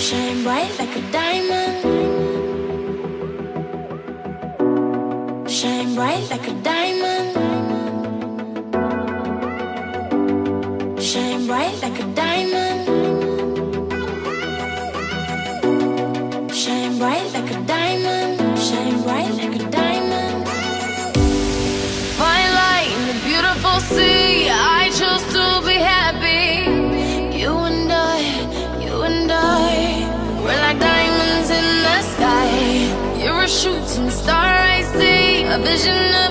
Shine bright like a diamond. Shine bright like a diamond. Shine bright like a diamond. Shine bright like a diamond. Shine bright like a diamond. Fine light in the beautiful sea. I chose to be happy. You and I, we're like diamonds in the sky. You're a shooting star I see, a vision of